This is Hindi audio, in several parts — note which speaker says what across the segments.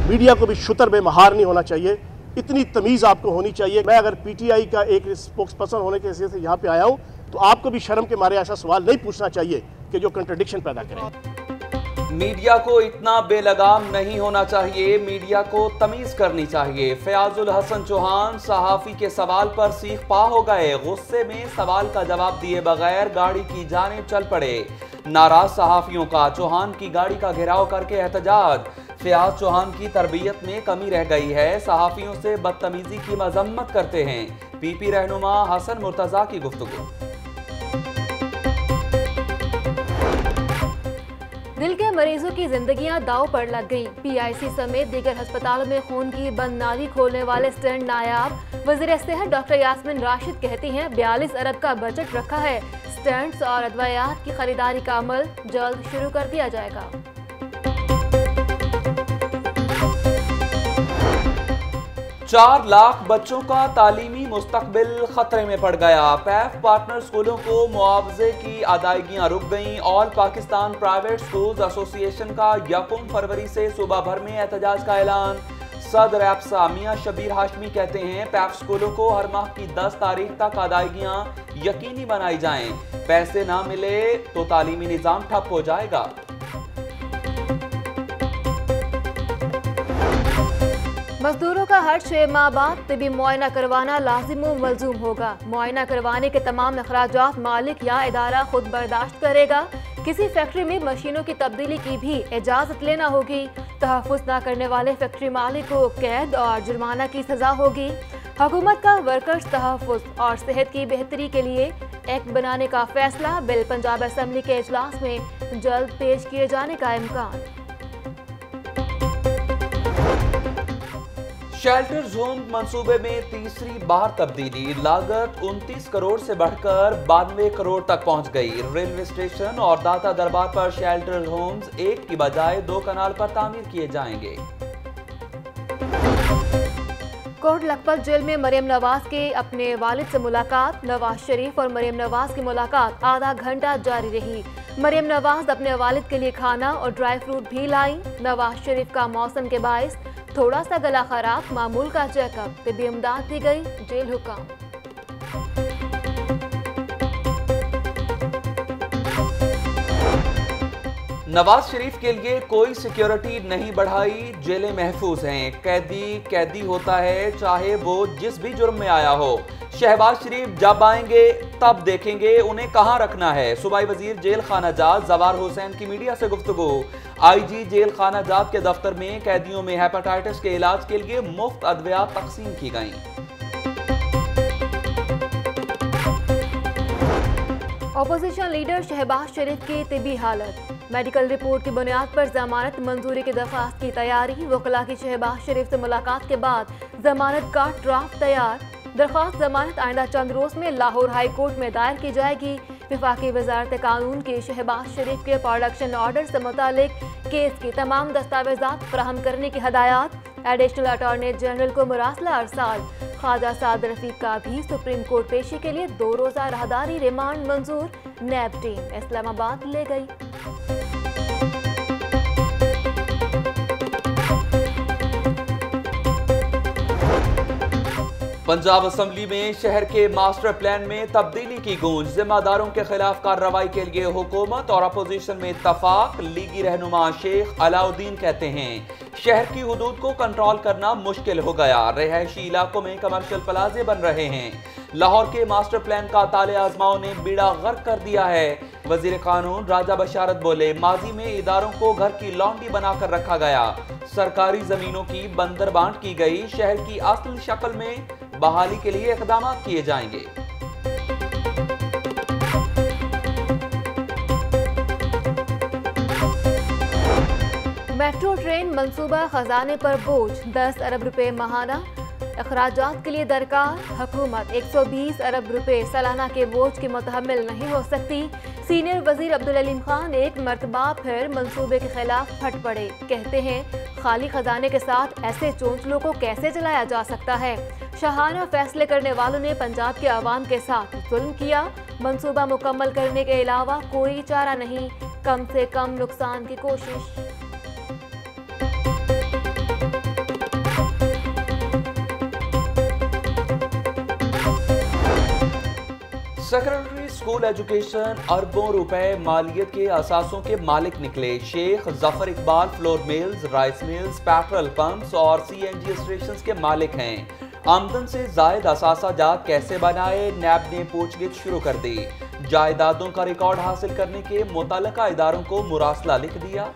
Speaker 1: मीडिया को भी शुतर में महार नहीं होना चाहिए, इतनी तमीज़ आपको होनी चाहिए। मैं अगर पीटीआई का एक स्पोक्स पर्सन होने के हैसियत से यहाँ पे आया हूँ तो आपको भी शर्म के मारे ऐसा सवाल नहीं पूछना चाहिए कि जो कंट्रडिक्शन पैदा करे।
Speaker 2: मीडिया को इतना बेलगाम नहीं होना चाहिए, मीडिया को तमीज करनी चाहिए। फयाजुल हसन चौहान सहाफी के सवाल पर सीख पा हो गए, गुस्से में सवाल का जवाब दिए बगैर गाड़ी की जानिब चल पड़े। नाराज सहाफियों का चौहान की गाड़ी का घेराव करके एहतजाज। फयाज चौहान की तरबियत में कमी रह गई है, सहाफियों से बदतमीजी की मजम्मत करते हैं। पीपी रहनुमा हसन मुर्तजा की गुफ्तगू।
Speaker 3: दिल के मरीजों की जिंदगियां दांव पर लग गईं। पीआईसी समेत दीगर अस्पतालों में खून की बंद नाली खोलने वाले स्टैंड नायाब। वज़ीर सेहत डॉक्टर यास्मीन राशिद कहती हैं 42 अरब का बजट रखा है, स्टैंड्स और अदवायात की खरीदारी का अमल जल्द शुरू कर दिया जाएगा।
Speaker 2: 4 लाख बच्चों का तालीमी मुस्तकबिल खतरे में पड़ गया। पैफ पार्टनर स्कूलों को मुआवजे की अदायगियां रुक गईं। All Pakistan private schools association का 1 फरवरी से सूबा भर में एहतजाज का ऐलान। सदर एप्सा मियां शबीर हाशमी कहते हैं पैफ स्कूलों को हर माह की 10 तारीख तक अदायगियां यकीनी बनाई जाएं। पैसे ना मिले तो तालीमी निजाम ठप हो जाएगा।
Speaker 3: मजदूरों का हर 6 माह बाद तबी मुआयना करवाना लाजिम व मलजूम होगा। मुआयना करवाने के तमाम अखराजात मालिक या इदारा खुद बर्दाश्त करेगा। किसी फैक्ट्री में मशीनों की तब्दीली की भी इजाज़त लेना होगी। तहफ़्फ़ुज़ न करने वाले फैक्ट्री मालिक को कैद और जुर्माना की सज़ा होगी। हुकूमत का वर्कर्स तहफ़्फ़ुज़ और सेहत की बेहतरी के लिए एक्ट बनाने का फैसला। बिल पंजाब असम्बली के इजलास में जल्द पेश किए जाने का इम्कान।
Speaker 2: शेल्टर्स होम मंसूबे में तीसरी बार तब्दीली। लागत 29 करोड़ से बढ़कर 92 करोड़ तक पहुंच गई। रेलवे स्टेशन और दाता दरबार पर शेल्टर होम्स एक की बजाय 2 कनाल पर तामीर किए जाएंगे।
Speaker 3: कोट लखपत जेल में मरियम नवाज के अपने वालिद से मुलाकात। नवाज शरीफ और मरियम नवाज की मुलाकात आधा घंटा जारी रही। मरियम नवाज अपने वालिद के लिए खाना और ड्राई फ्रूट भी लाई। नवाज शरीफ का मौसम के बायस थोड़ा सा गला खराब, मामूल का चेकअप, तिब्बी इमदाद दी गई, जेल हुक्म।
Speaker 2: नवाज शरीफ के लिए कोई सिक्योरिटी नहीं बढ़ाई, जेलें महफूज हैं। कैदी होता है चाहे वो जिस भी जुर्म में आया हो। शहबाज शरीफ जब आएंगे तब देखेंगे उन्हें कहां रखना है। सूबाई वजीर जेल खाना जात जवार हुसैन की मीडिया से गुफ्तगू। आईजी जेल खाना जात के दफ्तर में कैदियों में हेपेटाइटिस के इलाज के लिए मुफ्त अदवियात तकसीम की गईं।
Speaker 3: अपोजिशन लीडर शहबाज शरीफ की तिबी हालत। मेडिकल रिपोर्ट की बुनियाद पर जमानत मंजूरी की दरख्वास्त की तैयारी। वकला की शहबाज शरीफ से मुलाकात के बाद जमानत का ड्राफ्ट तैयार। दरख्वास्त जमानत आइंदा चंद रोज में लाहौर हाई कोर्ट में दायर की जाएगी। विफाकी वजारत कानून की शहबाज शरीफ के प्रोडक्शन ऑर्डर से मुतालिक केस की तमाम दस्तावेजात फराहम करने की हदायत। एडिशनल अटॉर्नी जनरल को मुरासला अरसाल। ख्वाजा साद रफीक का भी सुप्रीम कोर्ट पेशी के लिए 2 रोज़ा राहदारी रिमांड मंजूर। नैब टीम इस्लामाबाद ले गई।
Speaker 2: पंजाब असम्बली में शहर के मास्टर प्लान में तब्दीली की गूंज। जिम्मेदारों के खिलाफ कार्रवाई के लिए हुकूमत और अपोजिशन में इत्तफाक। लीगी रहनुमा शेख अलाउद्दीन कहते हैं शहर की हुदूद को कंट्रोल करना मुश्किल हो गया। रिहायशी इलाकों में कमर्शियल प्लाजे बन रहे हैं। लाहौर के मास्टर प्लान का ताले आजमाओं ने बीड़ा गर्क कर दिया है। वजीर कानून राजा बशारत बोले माजी में इदारों को घर की लॉन्ड्री बनाकर रखा गया। सरकारी जमीनों की बंदरबांट की गई। शहर की असल शक्ल में बहाली के लिए इकदाम किए जाएंगे।
Speaker 3: मेट्रो ट्रेन मंसूबा खजाने पर बोझ। 10 अरब रुपए माहाना अखराजात के लिए दरकार। हुकूमत 120 अरब रुपए सालाना के बोझ की मुतहम्मिल नहीं हो सकती। सीनियर वजीर अब्दुल अलीम खान एक मरतबा फिर मंसूबे के खिलाफ फट पड़े। कहते हैं खाली खजाने के साथ ऐसे चोंचलों को कैसे चलाया जा सकता है। शाहाना फैसले करने वालों ने पंजाब के अवाम के साथ जुल्म किया। मंसूबा मुकम्मल करने के अलावा कोई चारा नहीं, कम से कम नुकसान की कोशिश।
Speaker 2: सेकेंडरी स्कूल एजुकेशन अरबों रुपए मालियत के असासों के मालिक निकले। Sheikh Zafar Iqbal flour mills, rice mills, petrol pumps और CNG स्टेशन के मालिक हैं। आमदन से जायद असासा जात कैसे बनाए, नैब ने पूछगिछ शुरू कर दी। जायदादों का रिकॉर्ड हासिल करने के मुतल्लिका इदारों को मुरासला लिख दिया।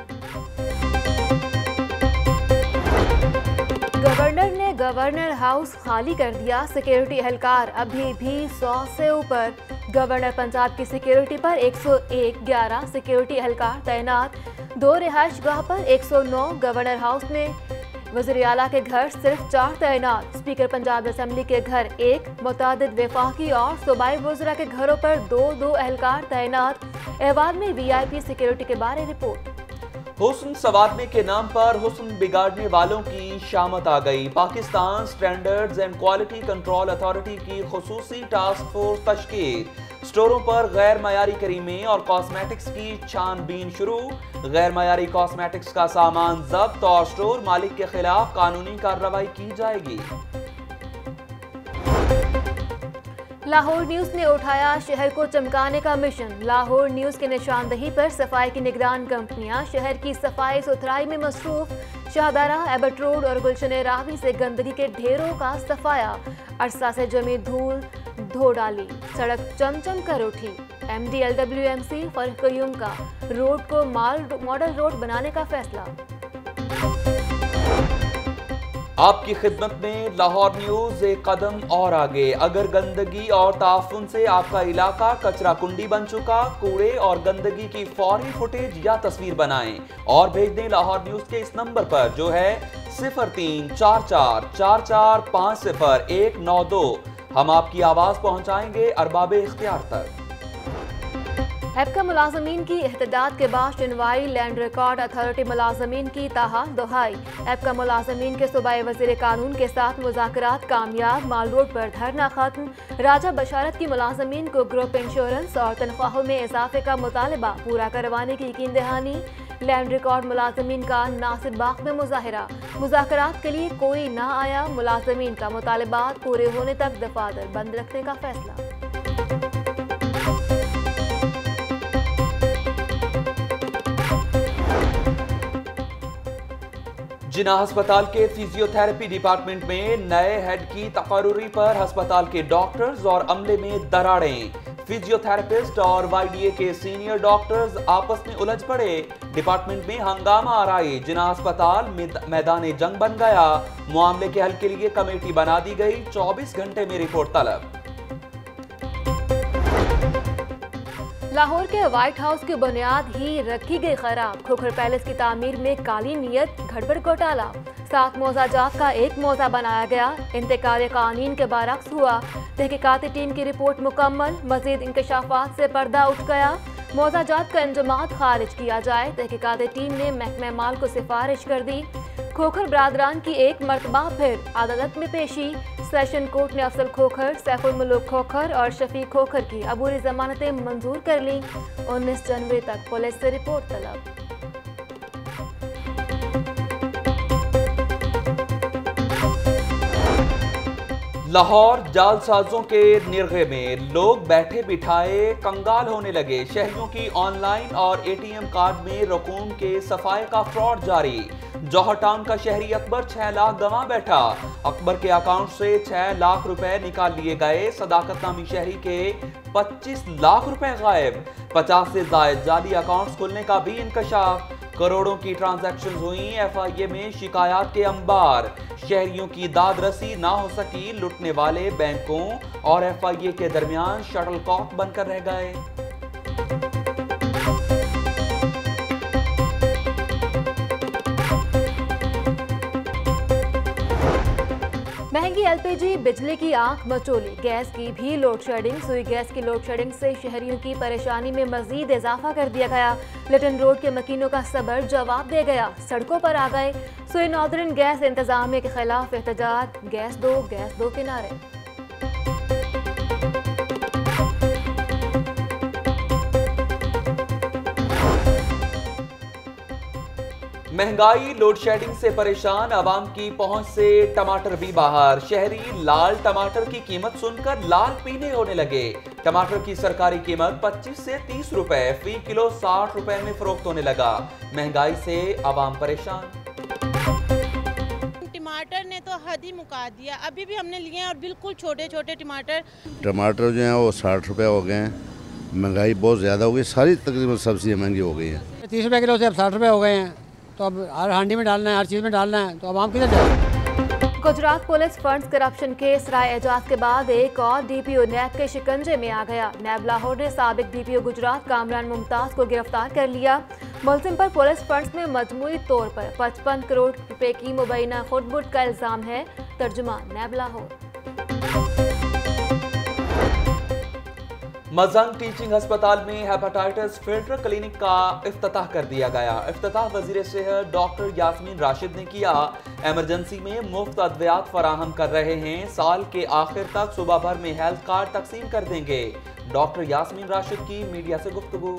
Speaker 3: गवर्नर ने गवर्नर हाउस खाली कर दिया। सिक्योरिटी एहलकार अभी भी 100 से ऊपर। गवर्नर पंजाब की सिक्योरिटी पर 101-11 सिक्योरिटी एहलकार तैनात। 2 रिहाइश गाह पर 109। गवर्नर हाउस में वज़ीर आला के घर सिर्फ 4 तैनात। स्पीकर पंजाब असेंबली के घर 1। मुतादिद वफाकी और सूबाई वज़रा के घरों पर 2-2 एहलकार तैनात। अहवाल में VIP सिक्योरिटी के बारे रिपोर्ट।
Speaker 2: हुस्न संवारने के नाम पर हुस्न बिगाड़ने वालों की शामत आ गई। Pakistan standards and quality control authority की खुसूसी टास्क फोर्स तश्कील। स्टोरों पर गैर मयारी क्रीमें और कॉस्मेटिक्स की छानबीन शुरू। गैर मयारी कॉस्मेटिक्स का सामान जब्त और स्टोर मालिक के खिलाफ कानूनी कार्रवाई की जाएगी।
Speaker 3: लाहौर न्यूज़ ने उठाया शहर को चमकाने का मिशन। लाहौर न्यूज़ के निशानदही पर सफाई की निगरान कंपनियां शहर की सफाई सुथराई में मसरूफ। शाहदारा, एबट रोड और गुलशन रावी से गंदगी के ढेरों का सफाया। अरसा से जमी धूल धो डाली, सड़क चमचम कर उठी। MD LWMC फर्क कयूम का रोड को मॉडल रोड बनाने का फैसला।
Speaker 2: आपकी खिदमत में लाहौर न्यूज एक कदम और आगे। अगर गंदगी और ताफुन से आपका इलाका कचरा कुंडी बन चुका, कूड़े और गंदगी की फौरी फुटेज या तस्वीर बनाएं और भेज दें लाहौर न्यूज के इस नंबर पर जो है 034444500192। हम आपकी आवाज पहुंचाएंगे अरबाब इख्तियार तक।
Speaker 3: एपका मुलाजमीन की एहतजाज के बाद शनवाई लैंड रिकॉर्ड अथॉरिटी मुलाजमीन की ताहा दोहाई। एपका मुलाजमीन के सूबाई वज़ीर कानून के साथ मुज़ाकरात कामयाब। माल रोड पर धरना खत्म। राजा बशारत की मुलाजमीन को ग्रुप इंश्योरेंस और तनख्वाहों में इजाफे का मुतालबा पूरा करवाने की यकीन दहानी। लैंड रिकॉर्ड मुलाजमीन का नासिर बाग में मुजाहरा। मुज़ाकरात के लिए कोई ना आया। मुलाजमीन का मुतालबात पूरे होने तक दफातर बंद रखने का फैसला।
Speaker 2: जिना अस्पताल के फिजियोथेरेपी डिपार्टमेंट में नए हेड की तकर्रुरी पर अस्पताल के डॉक्टर्स और अमले में दरारें। फिजियोथेरेपिस्ट और YDA के सीनियर डॉक्टर्स आपस में उलझ पड़े। डिपार्टमेंट में हंगामा आराई। जिना अस्पताल मैदान जंग बन गया। मामले के हल के लिए कमेटी बना दी गई। 24 घंटे में रिपोर्ट तलब।
Speaker 3: लाहौर के व्हाइट हाउस की बुनियाद ही रखी गई खराब। खोखर पैलेस की तामीर में काली नीयत, गड़बड़ घोटाला। 7 मौजाजात का एक मौजा बनाया गया। इंतकाल कानून के बरक्स हुआ। तहकीकाती टीम की रिपोर्ट मुकम्मल। मजीद इंकशाफात से पर्दा उठ गया। मौजाजात का इंजमात खारिज किया जाए। तहकीकाती टीम ने महकमा माल को सिफारिश कर दी। खोखर बरादरान की एक मरतबा फिर अदालत में पेशी। सेशन कोर्ट ने अफजल खोखर, सैफुल मुल्क खोखर और शफीक खोखर की अबूरी जमानतें मंजूर कर ली। 19 जनवरी तक पुलिस से रिपोर्ट तलब।
Speaker 2: लाहौर जालसाजों के निर्गे में लोग बैठे बिठाए कंगाल होने लगे। शहरियों की ऑनलाइन और ATM कार्ड में रकूम के सफाई का फ्रॉड जारी। जौहर टाउन का शहरी अकबर 6 लाख गंवा बैठा। अकबर के अकाउंट से 6 लाख रुपए निकाल लिए गए। सदाकत नामी शहरी के 25 लाख रुपए गायब। 50 से ज्यादा जाली अकाउंट्स खुलने का भी इंकशाफ। करोड़ों की ट्रांजैक्शन हुई। FIA में शिकायत के अंबार। शहरियों की दाद रसी ना हो सकी। लुटने वाले बैंकों और FIA के दरमियान शटलकॉक बनकर रह गए।
Speaker 3: महंगी LPG बिजली की आंख मचोली। गैस की भी लोड शेडिंग। सुई गैस की लोड शेडिंग से शहरियों की परेशानी में मजीद इजाफा कर दिया गया। लिटन रोड के मकीनों का सबर जवाब दे गया। सड़कों पर आ गए। सुई नॉर्दर्न गैस इंतजामिया के खिलाफ एहतजाज। गैस दो के नारे।
Speaker 2: महंगाई, लोड शेडिंग से परेशान आवाम की पहुंच से टमाटर भी बाहर। शहरी लाल टमाटर की कीमत सुनकर लाल पीले होने लगे। टमाटर की सरकारी कीमत 25 से 30 रुपए फी किलो 60 रुपए में फरोख्त होने लगा। महंगाई से आवाम परेशान।
Speaker 4: टमाटर ने तो हद ही मुका दिया। अभी भी हमने लिए हैं और बिल्कुल छोटे छोटे टमाटर
Speaker 5: जो हैं वो 60 रुपए हो गए हैं। महंगाई बहुत ज़्यादा हो गई, सारी तकरीबन सब्जियाँ महंगी हो गई हैं।
Speaker 6: 30 रुपए किलो से अब 60 रुपए हो गए हैं, तो अब हर हांडी में डालना है, हर चीज़ में डालना है, तो अब आम किधर जाए।
Speaker 3: Gujrat police funds corruption case Rai Ejaz के बाद एक और डीपीओ नैब के शिकंजे में आ गया। नैब लाहौर ने साबिक डीपीओ गुजरात कामरान मुमताज को गिरफ्तार कर लिया। मुलजिम पर पुलिस फंड्स में मजमूई तौर पर 55 करोड़ रुपए की मुबैना खुदबुद का इल्जाम है। तर्जुमान नैब लाहौर।
Speaker 2: मजंग टीचिंग अस्पताल में हेपेटाइटिस फिल्टर क्लिनिक का इफ्तिताह कर दिया गया। इफ्तिताह वजीर सेहत डॉक्टर यास्मीन राशिद ने किया। एमरजेंसी में मुफ्त अद्वियात फराहम कर रहे हैं। साल के आखिर तक सुबह भर में हेल्थ कार्ड तकसीम कर देंगे। डॉक्टर यास्मीन राशिद की मीडिया से गुफ्तगू।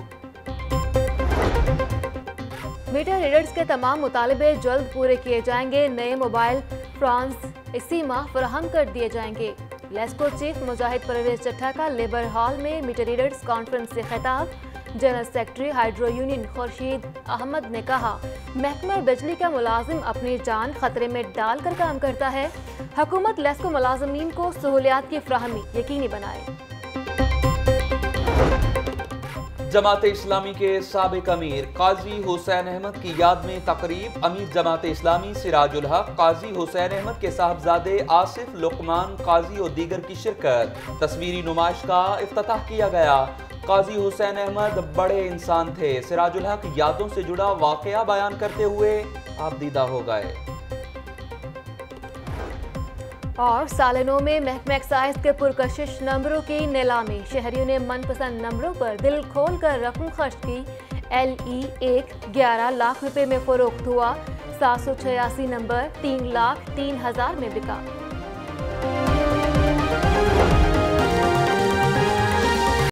Speaker 3: मीटर रीडर्स के तमाम मुतालिबे जल्द पूरे किए जाएंगे। नए मोबाइल फ्रांस इसी माह फराहम कर दिए जाएंगे। लेस्को चीफ मुजाहिद परवेज चट्टा का लेबर हॉल में मीटर रीडर्स कॉन्फ्रेंस से खिताब। General secretary hydro union Khurshid Ahmed ने कहा, महकमा बिजली का मुलाजिम अपनी जान खतरे में डालकर काम करता है। हुकूमत लेस्को मुलाजिमीन को सहूलियात की फ्राहमी यकीनी बनाए।
Speaker 2: जमात इस्लामी के साबिक अमीर काजी हुसैन अहमद की याद में तकरीब। अमीर जमात इस्लामी सिराजुल हक काजी हुसैन अहमद के साहबजादे आसिफ, लुकमान काजी और दीगर की शिरकत। तस्वीरी नुमाइश का इफ्तिताह किया गया। काजी हुसैन अहमद बड़े इंसान थे। सिराजुल हक यादों से जुड़ा वाकया बयान करते हुए आबदीदा हो गए।
Speaker 3: और साल-ए-नौ में महकमा एक्साइज के पुरकशिश नंबरों की नीलामी। शहरियों ने मनपसंद नंबरों पर दिल खोल कर रकम खर्च की। LE1 11 लाख रुपए में फरोख्त हुआ। 786 नंबर 3,03,000 में बिका।